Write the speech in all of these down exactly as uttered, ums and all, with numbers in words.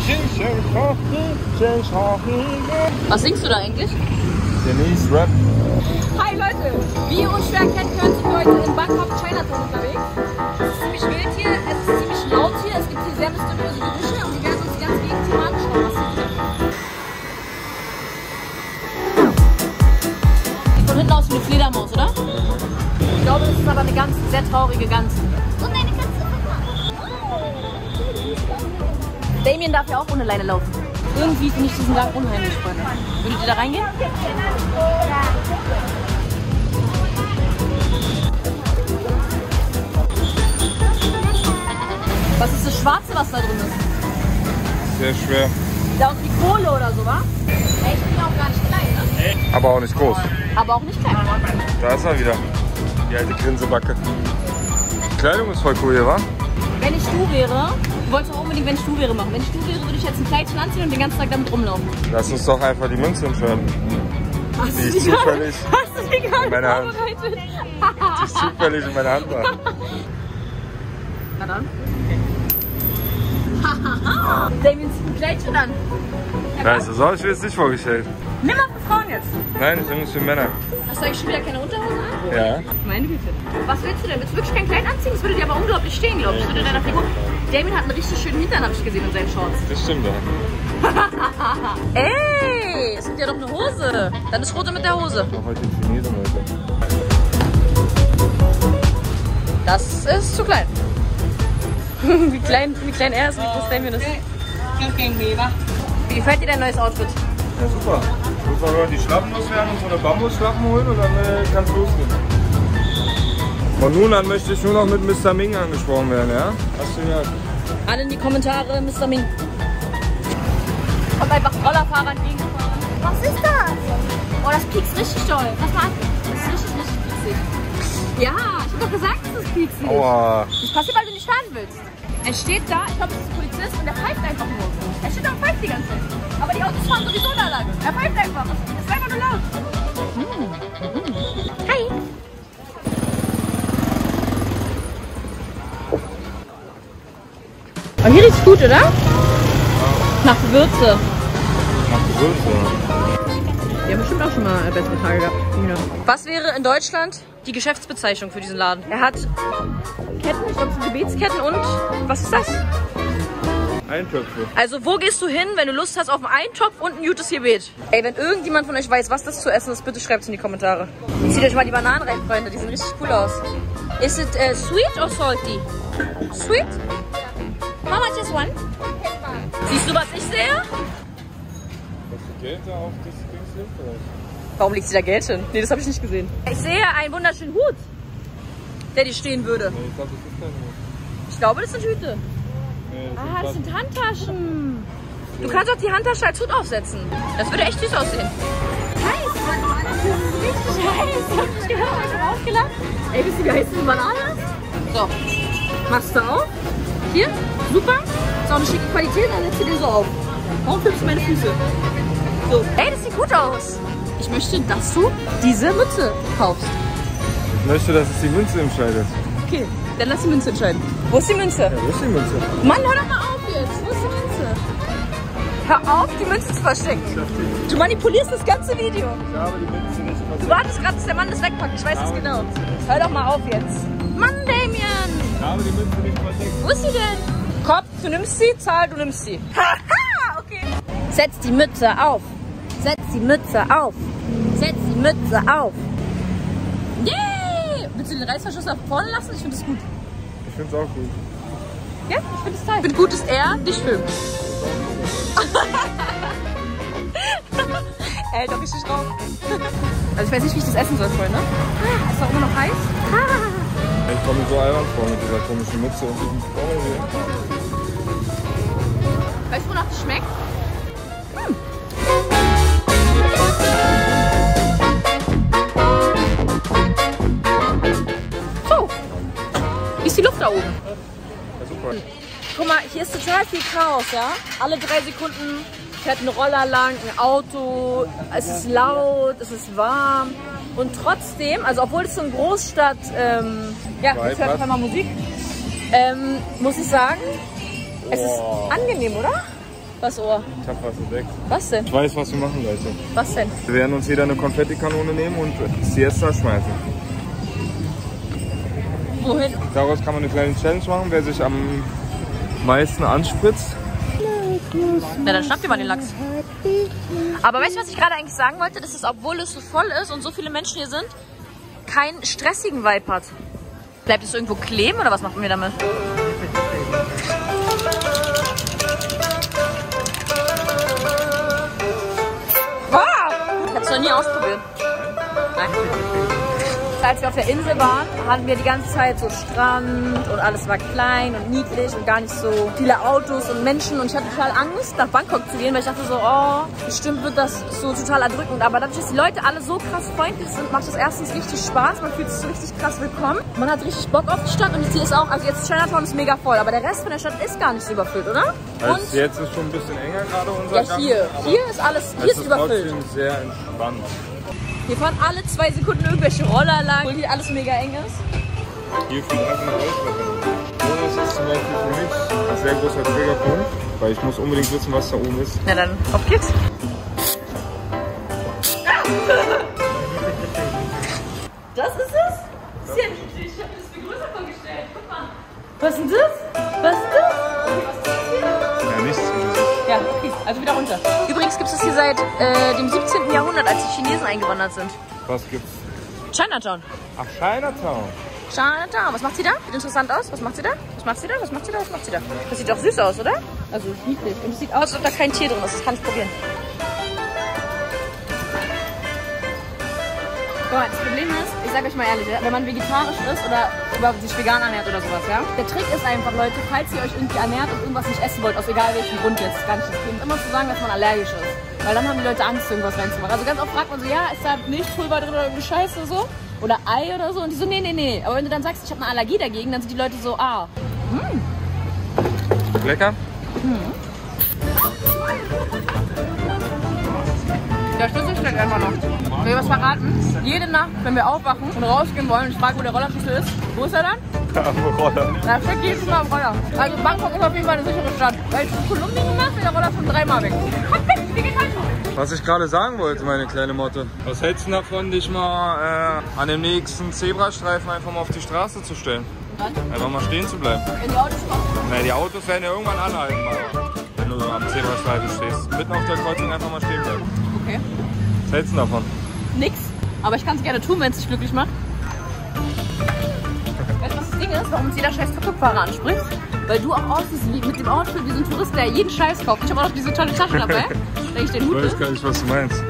Was singst du da eigentlich? Denise Rap. Hi Leute, wie ihr unschwer erkennen könnt, sind wir heute in Bangkok, Chinatown unterwegs. Es ist ziemlich wild hier, es ist ziemlich laut hier, es gibt hier sehr mysteriöse Gerüche und wir werden uns die ganze Gegend hier mal anschauen, was hier drin. Sieht von hinten aus wie eine Fledermaus, oder? Ich glaube, das ist aber eine ganz sehr traurige Gans. Und eine Katze. Damien darf ja auch ohne Leine laufen. Irgendwie finde ich diesen Gang unheimlich, Freunde. Würdet ihr da reingehen? Was ist das Schwarze, was da drin ist? Sehr schwer. Da ist wie Kohle oder so, wa? Ey, ich bin ja auch gar nicht klein, ne? Aber auch nicht groß. Aber auch nicht klein. Da ist er wieder. Die alte Grinsebacke. Die Kleidung ist voll cool hier, wa? Wenn ich du wäre, du wolltest auch unbedingt, wenn ich du wäre machen. Wenn ich du wäre, würde ich jetzt ein Kleidchen anziehen und den ganzen Tag damit rumlaufen. Lass uns doch einfach die Münze entscheiden. Hast Die du ist die gar- zufällig Hast du die gar in meiner Hand. vorbereitet? Die ist zufällig in meiner Hand war. Na dann. Damien zieht ein Kleidchen an. Scheiße, so habe ich mir jetzt nicht vorgestellt. Nimm mal für Frauen jetzt. Nein, ich nehme es für Männer. Hast du eigentlich schon wieder keine Unterhose an? Ja. Meine Güte. Was willst du denn? Willst du wirklich kein Kleid anziehen? Das würde dir aber unglaublich stehen, glaube ich. Das würde deiner Figur. Damien hat einen richtig schönen Hintern, habe ich gesehen, in seinen Shorts. Das stimmt ja. Ey, es gibt ja doch eine Hose. Dann ist rote mit der Hose. Ich mach heute den Chinesen, Leute. Das ist zu klein. wie, klein wie klein er ist und wie groß Damien ist. Wie gefällt dir dein neues Outfit? Ja, super. Ich muss mal nur die Schlappen loswerden und so eine Bambusschlappen holen und dann äh, kann es losgehen. Von nun an möchte ich nur noch mit Mister Ming angesprochen werden, ja? Hast du gehört? Alle in die Kommentare, Mister Ming. Kommt einfach ein Rollerfahrer entgegengefahren. Was ist das? Oh, das piekst richtig doll. Pass mal an. Das ist richtig, richtig pieksig. Ja, ich hab doch gesagt, das ist pieksig. Aua. Das passiert, weil du nicht fahren willst. Er steht da, ich glaube, das ist ein Polizist und der pfeift einfach nur. Er steht da und pfeift die ganze Zeit. Aber die Autos fahren sowieso da lang. Er pfeift einfach. Das ist einfach nur laut. Mm. Mm. Hi. Oh, hier riecht's gut, oder? Nach Gewürze. Nach Gewürze. Wir haben bestimmt auch schon mal bessere Tage gehabt. Ja. Was wäre in Deutschland die Geschäftsbezeichnung für diesen Laden? Er hat Ketten, ich glaube, so Gebetsketten und was ist das? Eintöpfe. Also wo gehst du hin, wenn du Lust hast auf einen Eintopf und ein gutes Gebet? Ey, wenn irgendjemand von euch weiß, was das zu essen ist, bitte schreibt es in die Kommentare. Zieht euch mal die Bananen rein, Freunde, die sehen richtig cool aus. Is it uh, sweet or salty? Sweet? How much is one? Siehst du, was ich sehe? Was für Geld da auf das Ding liegt, oder? Warum liegt sie da Geld hin? Nee, das habe ich nicht gesehen. Ich sehe einen wunderschönen Hut, der dir stehen würde. Nee, ich glaube, das ist kein Hut. Ich glaube, das sind Hüte. Nee, das Ah, das sind sind Handtaschen. Du kannst auch die Handtasche als Hut aufsetzen. Das würde echt süß aussehen. Heiß. Richtig heiß. Hab ich gehört, hab ich schon aufgelacht. Ey, wisst ihr, wie heiß diese Banane ist? So. Machst du auf. Hier. Super. Ist auch eine schicke Qualität. Dann setzt du den so auf. Warum filmst du meine Füße? So. Ey, das sieht gut aus. Ich möchte, dass du diese Mütze kaufst. Ich möchte, dass es die Münze entscheidet. Okay, dann lass die Münze entscheiden. Wo ist die Münze? Ja, wo ist die Münze? Mann, hör doch mal auf jetzt. Wo ist die Münze? Hör auf, die Münze zu verstecken. Du manipulierst das ganze Video. Ich habe die Münze nicht Du versteckt. wartest gerade, dass der Mann das wegpackt. Ich weiß es genau. Hör doch mal auf jetzt. Mann, Damien. Ich habe die Münze nicht versteckt. Wo ist sie denn? Kopf, du nimmst sie. Zahl, du nimmst sie. Haha, okay. Setz die Mütze auf. Setz die Mütze auf. Setz die Mütze auf. Yay! Willst du den Reißverschluss nach vorne lassen? Ich finde das gut. Ich finde es auch gut. Ja, ich finde es toll. Ich finde gut, dass er dich filmt. Er hält doch richtig drauf. Also ich weiß nicht, wie ich das essen soll, Freunde. Ah, ist doch immer noch heiß. Ah. Ich komme so albern vor mit dieser komischen Mütze und diesem Baum hier. Weißt du, wonach das schmeckt? Hm. So. Wie ist die Luft da oben? Ja, super. Guck mal, hier ist total viel Chaos, ja? Alle drei Sekunden fährt ein Roller lang, ein Auto, es ist laut, es ist warm. Und trotzdem, also obwohl es so eine Großstadt, ähm, ja, jetzt hört auf einmal Musik, ähm, muss ich sagen, es ist Wow. angenehm, oder? Was Ohr? Ich hab was entdeckt. Was denn? Ich weiß, was wir machen, Leute. Was denn? Wir werden uns jeder eine Konfettikanone nehmen und Siesta schmeißen. Wohin? Daraus kann man eine kleine Challenge machen, wer sich am meisten anspritzt. Na, dann schnapp dir mal den Lachs. Aber weißt du, was ich gerade eigentlich sagen wollte? Dass es, obwohl es so voll ist und so viele Menschen hier sind, keinen stressigen Vibe hat. Bleibt es irgendwo kleben oder was machen wir damit? Wow! Ich hab's noch nie ausprobiert. Nein. Als wir auf der Insel waren, hatten wir die ganze Zeit so Strand und alles war klein und niedlich und gar nicht so viele Autos und Menschen. Und ich hatte total Angst, nach Bangkok zu gehen, weil ich dachte so, oh, bestimmt wird das so total erdrückend. Aber dadurch, dass die Leute alle so krass freundlich sind, macht es erstens richtig Spaß. Man fühlt sich so richtig krass willkommen. Man hat richtig Bock auf die Stadt und jetzt hier ist auch, also jetzt Chinatown ist mega voll, aber der Rest von der Stadt ist gar nicht so überfüllt, oder? Also und jetzt ist schon ein bisschen enger gerade unser ja, Gang, hier. Hier ist alles, hier es ist ist überfüllt. trotzdem sehr entspannt. Hier fahren alle zwei Sekunden irgendwelche Roller lang, obwohl hier alles mega eng ist. Hier fliegt einfach eine Rolltreppe. Das ist zum Beispiel für mich ein sehr großer Triggerpunkt, weil ich muss unbedingt wissen, was da oben ist. Na dann, auf geht's. Das ist es? Sehr niedlich. Ich hab mir das viel größer vorgestellt. Guck mal. Was ist denn das? Was ist das? Okay, was ist das hier? Ja, nichts. Ja, okay, also wieder runter. Übrigens gibt es das hier seit äh, dem siebzehnten Jahrhundert, als die Chinesen eingewandert sind. Was gibt's? Chinatown. Ach, Chinatown. Chinatown. Was macht sie da? Sieht interessant aus. Was macht sie da? Was macht sie da? Was macht sie da? Was macht sie da? Das sieht doch süß aus, oder? Also niedlich. Und es sieht aus, als ob da kein Tier drin ist. Das kann ich probieren. Guck mal, das Problem ist, ich sag euch mal ehrlich, wenn man vegetarisch ist oder überhaupt sich vegan ernährt oder sowas, ja? Der Trick ist einfach, Leute, falls ihr euch irgendwie ernährt und irgendwas nicht essen wollt, aus egal welchem Grund jetzt, gar nicht das Thema, immer zu sagen, dass man allergisch ist. Weil dann haben die Leute Angst, irgendwas reinzumachen. Also ganz oft fragt man so, ja, ist da Milchpulver drin oder irgendwie Scheiße so? Oder Ei oder so? Und die so, nee, nee, nee. Aber wenn du dann sagst, ich habe eine Allergie dagegen, dann sind die Leute so, ah. Hm. Lecker? Hm. Der Schlüssel steckt einfach noch. Soll ich was verraten? Jede Nacht, wenn wir aufwachen und rausgehen wollen und ich frage, wo der Rollerschlüssel ist, wo ist er dann? Am Roller. Da steckt jedes Mal am Roller. Also Bangkok ist auf jeden Fall eine sichere Stadt. Weil ich in Kolumbien gemacht bin, der Roller schon dreimal weg. Was ich gerade sagen wollte, meine kleine Motte. Was hältst du davon, dich mal äh, an dem nächsten Zebrastreifen einfach mal auf die Straße zu stellen? Was? Einfach mal stehen zu bleiben. Wenn die Autos kommen? Na, die Autos werden ja irgendwann anhalten, mal, wenn du am Zebrastreifen stehst. Mitten auf der Kreuzung einfach mal stehen bleiben. Okay. Was hältst du davon? Nix. Aber ich kann es gerne tun, wenn es dich glücklich macht. Weißt du, was das Ding ist, warum uns jeder scheiß Tuk-Tuk-Fahrer anspricht? Weil du auch aussiehst wie, mit dem Outfit wie so ein Tourist, der jeden Scheiß kauft. Ich habe auch noch diese tolle Tasche dabei, wenn ich den Hut Ich weiß ist. gar nicht, was du meinst.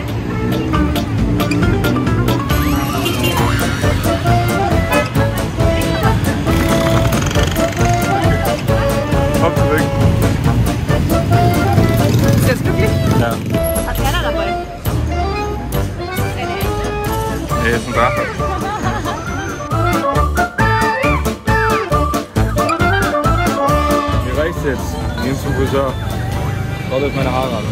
Hopp zurück. Bist du jetzt glücklich? Ja. Hat keiner dabei. Er ist ein Drache. Mir reicht's jetzt. Wir gehen zum Friseur. Schaut euch meine Haare an.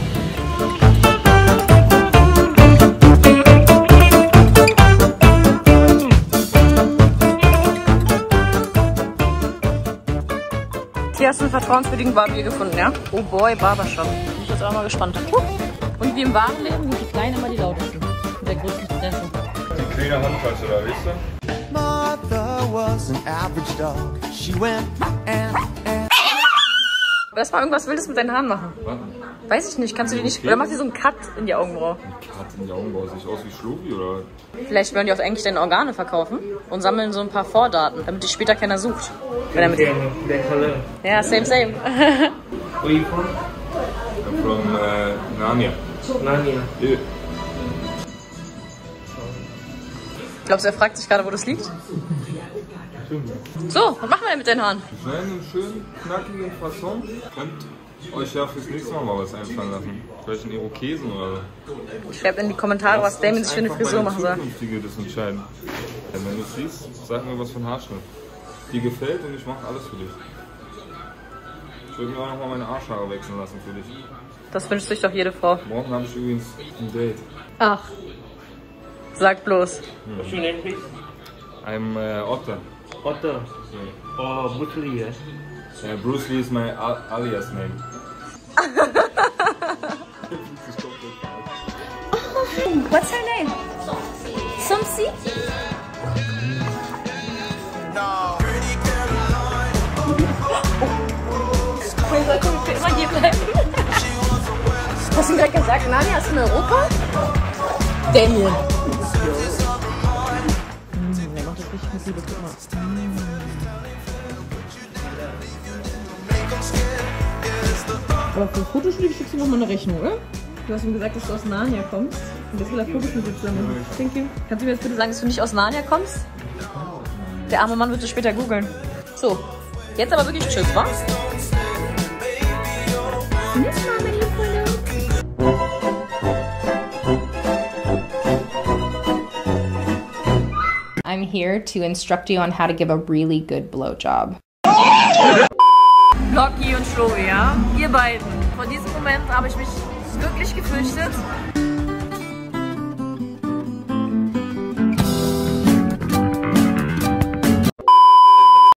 Hier hast du einen vertrauenswürdigen Barbier gefunden, ja? Oh boy, Barbershop. Bin ich jetzt auch mal gespannt. Und wie im wahren Leben sind die Kleinen immer die lautesten. Mit der größten Fresse. Die kleine Handtasche da, weißt du? Martha was an average dog. She went and, and. Lass mal irgendwas Wildes mit deinen Haaren machen. Was? Weiß ich nicht, kannst du die nicht... Oder mach dir so einen Cut in die Augenbraue. Kat in die Augenbraue, sieht aus wie Schlubi oder? Vielleicht wollen die auch eigentlich deine Organe verkaufen und sammeln so ein paar Vordaten, damit dich später keiner sucht. Wenn er mit ja, same, same. Where you from? I'm from uh, Narnia. Narnia. Yeah. Glaubst du, er fragt sich gerade, wo das liegt? So, was machen wir denn mit deinen Haaren? Wir schneiden einen schönen, knackigen Fasson. Könnt euch ja fürs nächste Mal mal was einfallen lassen. Vielleicht einen Irokesen oder so. Schreibt in die Kommentare, was Damien sich für eine Frisur machen soll. Zukünftige das entscheiden. Ja, wenn du es siehst, sag mir was von Haarschnitt. Dir gefällt und ich mache alles für dich. Ich würde mir auch noch mal meine Arschhaare wechseln lassen für dich. Das wünscht sich doch jede Frau. Morgen habe ich übrigens ein Date. Ach, sag bloß. What's your name, please? I'm uh, Otter. Otter. Oh, Bruce Lee, eh? Uh, Bruce Lee is my al alias name. What's her name? Sumsi? No. Wir sollten für immer hier bleiben. Hast du ihm direkt gesagt, Narnia ist in Europa? Damien. Mm, der macht das richtig mit Liebe, guck mal. Aber für Fotostudio schickst du noch mal eine Rechnung, oder? Du hast ihm gesagt, dass du aus Narnia kommst. Und das will er Fotos mit dir zusammen. Thank you. Kannst du mir jetzt bitte sagen, dass du nicht aus Narnia kommst? Der arme Mann wird es später googeln. So, jetzt aber wirklich tschüss, wa? I'm here to instruct you on how to give a really good blowjob. Locky und Chloe, ja? Ihr beiden. Vor diesem Moment habe ich mich wirklich gefürchtet.